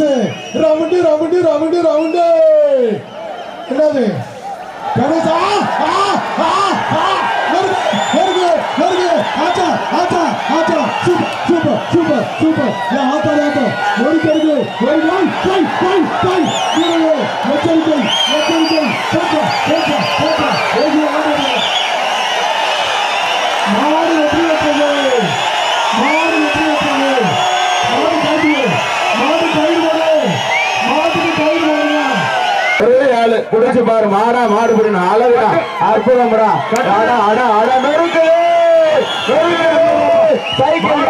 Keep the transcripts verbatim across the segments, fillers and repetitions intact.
Round round round round என்னது கணேசா ஆ ஆ ஆ வருக வருக வருக ஆச்சா ஆச்சா ஆச்சா சூப்பர் சூப்பர் சூப்பர் சூப்பர் யா ஆச்சா ஆச்சா ஒரு கருகு ஒரு line line line line hero எச்சரிக்கை எச்சரிக்கை போச்சா போச்சா போச்சா ஓடி ஆடுங்க மாடு வெற்றி பெற்றது மாடு வெற்றி பெற்றது மாடு கைது மாடு கைது மாட்டுக்கு கைது போடுங்க ஒரே ஆளு குடிச்சு பாரு மாடா மாடு புரியணும் அழகுடா அற்புதம்டா அடா அடா அடா நெருக்குது சைக்கிள்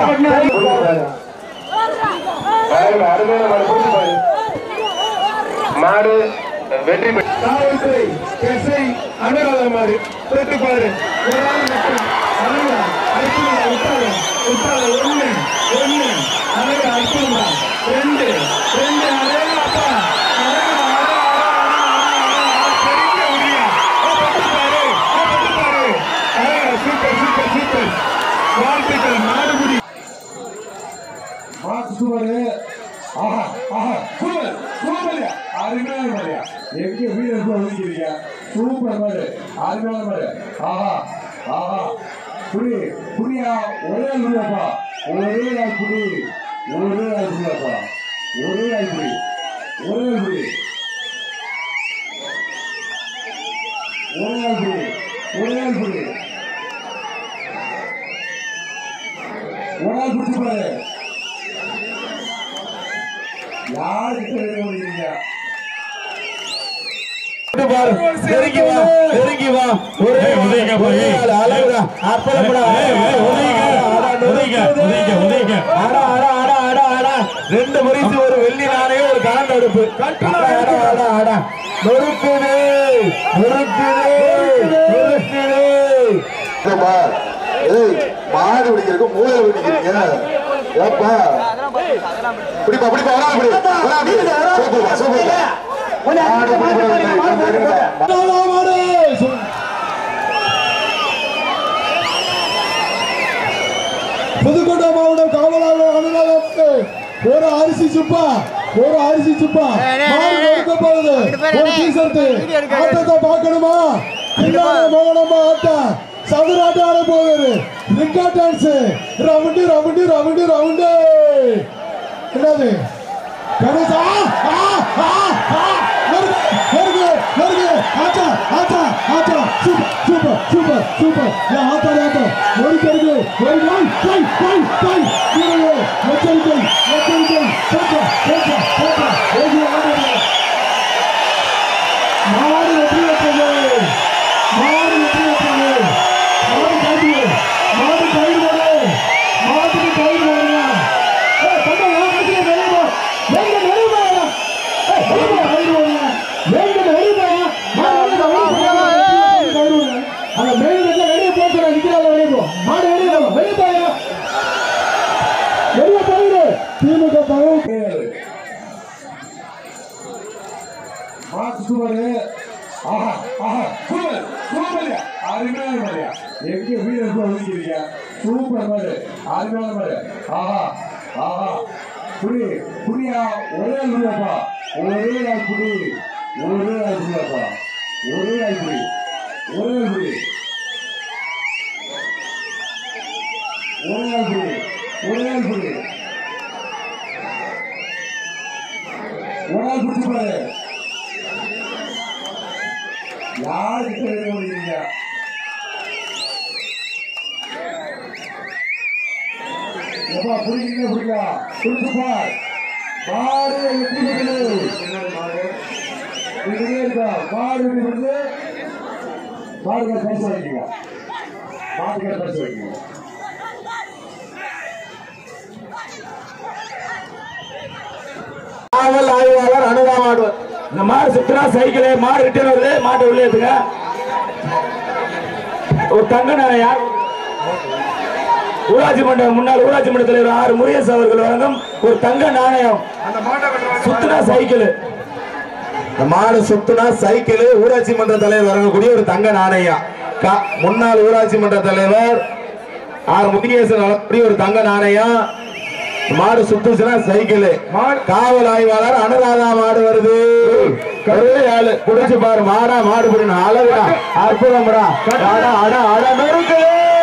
மாடு வெற்றி காவல்துறை எஸ்ஐ அனுராத மாடு தொட்டு பாரு ஒன்னு ஒன்னு அழகு அற்புதம்டா ரெண்டு ரெண்டு அழகு அப்பா சூப்பர் சூப்பர் சூப்பர் வாழ்த்துக்கள் மாடுபுடி மாட்டு சூப்பர் ஆஹா ஆஹா சூப்பர் சூப்பர் அருமையான மாடு எங்க வீரர் ஒதுக்கிறீங்க சூப்பர் மாடு அருமையான மாடு ஆஹா ஆஹா புடி புடியா ஒரே ஆள்ப்பா ஒரே ஆள் புடி ஒரே ஆள் புடிப்பா ஒரே ஆள் புடி ஒரே ஆள் புடி ஒரே ஆள் புடி ஒரே ஆள் புடி ஒராள் பிடிச்சு பாரு யாருக்கு தெரியுங்க நெருங்கி வா நெருங்கி வா ஒரே ஒரே அழகுடா அற்புதம்டா அடா அடா அடா அடா அடா ரெண்டு பரிசு ஒரு வெள்ளி நாணயம் ஒரு கலந்த அடுப்பு அடா அடா அடா நொறுக்குது நொறுக்குது நொறுக்குது மாடு பிடிக்கிறதுக்கு மூளை பிடிக்கிறீங்க ஏப்பா பிடிப்பா பிடிப்பா சூப்பர் சூப்பர் புதுக்கோட்டை மாவட்டம் காவலாளர் அனுராதத்துக்கு ஒரு அரிசி சுப்பா ஒரு அரிசி சுப்பா போகுது ஒரு டீசர்ட் ஆட்டத்தை பார்க்கணுமா மோகனமா ஆட்டம் சதுராட்டம் ஆட போகுது ரிக்கா dance round round round round என்னது கணேசா ஆ ஆ ஆ வருக வருக வருக ஆச்சா ஆச்சா ஆச்சா சூப்பர் சூப்பர் சூப்பர் சூப்பர் யா ஆச்சா ஆச்சா ஒரு கருகு ஒரு line line line line hero எச்சரிக்கை எச்சரிக்கை போச்சா போச்சா போச்சா ஓடி ஆடுங்க மாடு வெற்றி பெற்றது மாடு வெற்றி பெற்றது மாடு கைது மாடு கைது போடு மாட்டுக்கு கைது போடுங்க ஏய் தம்பி யாருக்கு வெளிய போ வெங்க வெளிய போ ஏய் வெளிய போ கைது போடுங்க வெங்க வெளிய போ மாடு வெளிய போ கைது போடுங்க அந்த மேல் வெங்க வெளிய போறத நிக்கறால வெளிய போ மாடு வெளிய போ வெளிய போ வெளிய போயிரு திமுக தகவல் மாட்டு சுவரே ஆஹா ஆஹா சூப்பர் சூப்பர் அருமையான மாடு எங்க வீரர் ஒதுக்கிறீங்க சூப்பர் மாடு அருமையான மாடு ஆஹா ஆஹா புடி புடியா ஒரே ஆள்ப்பா ஒரே ஆள் புடி ஒரே ஆள் புடிப்பா ஒரே ஆள் புடி ஒரே ஆள் புடி ஒரே ஆள் புடி ஒரே ஆள் புடி ஒரு ஆள் பிடிச்சு பாரு யாருக்கு தெரியுங்க எப்பா புரியுங்க புரியா புரிஞ்சுப்பா மாடு எப்படி இருக்கா மாடு எப்படி மாடுகள் பரிசு வாங்கிக்கீங்க மாடுகள் பரிசு வாங்கிக்கீங்க காவல் ஆய்வாளர் அனுராதம் இந்த மாடு சுத்தினா சைக்கிள் மாடு ரிட்டர்ன் வருது மாட்டை உள்ள ஏத்துங்க ஒரு தங்க நாணயம் ஊராட்சி மன்ற முன்னாள் ஊராட்சி மன்ற தலைவர் ஆர் முருகேசன் அவர்கள் வழங்கும் ஒரு தங்க நாணயம் சுத்தினா சைக்கிள் இந்த மாடு சுத்தினா சைக்கிள் ஊராட்சி மன்ற தலைவர் வழங்கக்கூடிய ஒரு தங்க நாணயம் முன்னாள் ஊராட்சி மன்ற தலைவர் ஆர் முருகேசன் வழங்கக்கூடிய ஒரு தங்க நாணயம் மாடு சுத்துச்சுன்னா சைக்கிள். காவல் ஆய்வாளர் அனுராதா மாடு வருது. ஆளு குடிச்சு பாரு மாடா மாடு புரியணும். அழகுடா அற்புதம்டா. அடா அடா அடா நொறுக்கு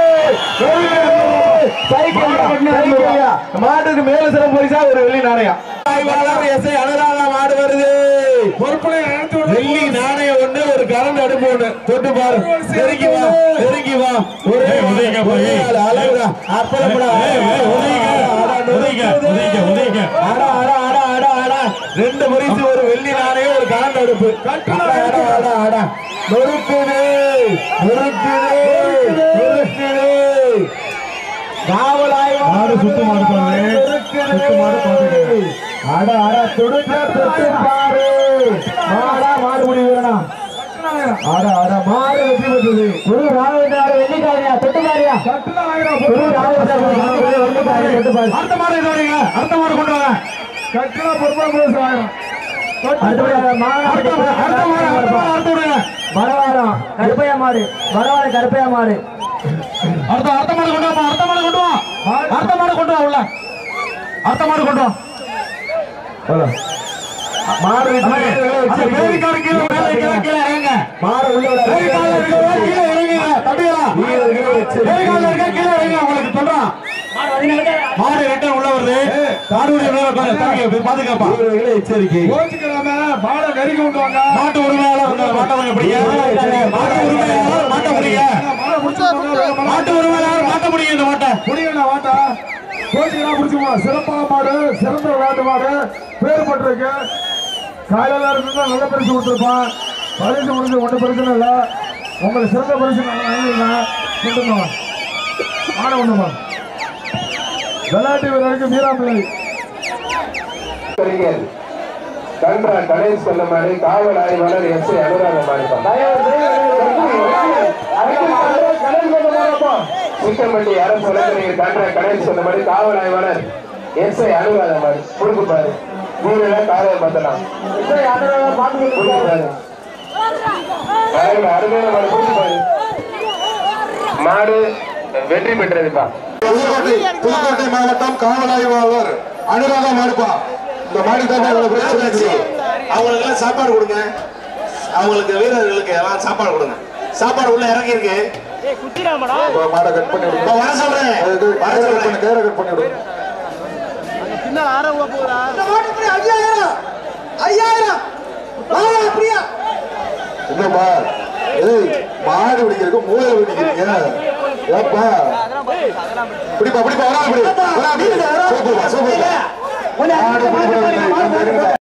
மாட்டுக்கு மேல சிறப்பு பரிசா ஒரு வெள்ளி நாணயம். எஸ் ஐ அனுராதா மாடு வருது. வெள்ளி நாணயம் ஒண்ணு ஒரு கரண்ட் அடுப்பு ஒண்ணு. தொட்டு பாரு. நெருங்கி வா நெருங்கி வா. ஒரே அழகுடா அற்புதம்டா. ரெண்டு பரிசு ஒரு வெள்ளி நாணயம் ஒரு கரண்ட் அடுப்பு. நொறுக்குது நொறுக்குது நொறுக்குது. காவல் ஆய்வாளர் சுத்து மாடு சுத்து மாடு பாத்துக்க. அட அட தொடுக்க தொட்டு பாரு. மாடா மாடு முடி வேணாம். அட அட மாடு வெற்றி பெற்றது. குரு ராமேந்திர வெள்ளிக்காரியா தொட்டு பாரியா. குரு ராமேந்திர வெள்ளிக்காரியா தொட்டு பாரு. அடுத்த மாடு இது வரீங்க. அடுத்த மாடு கொண்டு வாங்க. கட்டளா பொறுப்பா மூணு ஆயிரம். மரவாரம் கருப்பையா மாடு மரவாரம் கருப்பையா மாடு. அடுத்த அடுத்த மாடு கொண்டு வா. அடுத்த மாடு கொண்டு வா. அடுத்த மாடு கொண்டு வா. உள்ள அடுத்த மாடு கொண்டு வா. மாடு வேதிக்காடு கீழே கீழே கீழே இறங்க. மாடு உள்ள வேதிக்காடு கீழே இறங்குங்க. தட்டியா வேதிக்காடு இருக்க கீழே இறங்க. உங்களுக்கு சொல்றான் மாடு ரெட்டை உள்ள வருது. தாடுடைய பாதுகாப்பா எச்சரிக்கை. மாடை நெருங்கி கொண்டு வாங்க. மாட்டு உரிமையாளர் மாட்டை கொஞ்சம் பிடிங்க. மாட்டு உரிமையாளர் மாட்ட முடியுங்க. மாட்டு உரிமையாளர் மாட்ட முடியும். இந்த மாட்டை முடியுங்க. மாட்டா கோச்சிக்கலாம் பிடிச்சுமா. சிறப்பான மாடு சிறந்த விளையாட்டு மாடு பேர் பட்டிருக்கு. காலையில இருந்தா நல்ல பரிசு கொடுத்துருப்பான். பரிசு முடிஞ்சு ஒன்றும் பிரச்சனை இல்லை. உங்களுக்கு சிறந்த பரிசு நாங்கள் மாட ஒண்ணுமா. விளையாட்டு வீரருக்கு வீராம்பிள்ளை கன்றா கணேஷ் சொன்ன மாதிரி காவல் ஆய்வாளர் எஸ் ஐ அனுராதா சிக்கம்பட்டி அரசு வழக்கறிஞர் கன்றா கணேஷ் சொன்ன மாதிரி காவல் ஆய்வாளர் எஸ் ஐ அனுராதா மாதிரி கொடுக்கு பாரு. வீரரை காலையை பார்த்தலாம். அருமையான மாடு கொடுத்து பாரு. மாடு வெற்றி பெற்றதுப்பா. புதுக்கோட்டை மாவட்டம் காவல் ஆய்வாளர் அனுராதா மாடுப்பா. இந்த மாடு தானே அவங்களுக்கு எல்லாம் சாப்பாடு கொடுங்க. அவங்களுக்கு வீரர்களுக்கு எல்லாம் சாப்பாடு கொடுங்க. சாப்பாடு உள்ள இறங்கி இருக்கு. மாடை கட் பண்ணி விடுங்க. வர சொல்றேன் வர சொல்றேன். கேரை கட் பண்ணி விடுங்க. என்னப்பா மாடு பிடிக்கிறதுக்கு மூளை பிடிக்கிறீங்க. ஏப்பா பிடிப்பா பிடிப்பா வரா. Super super.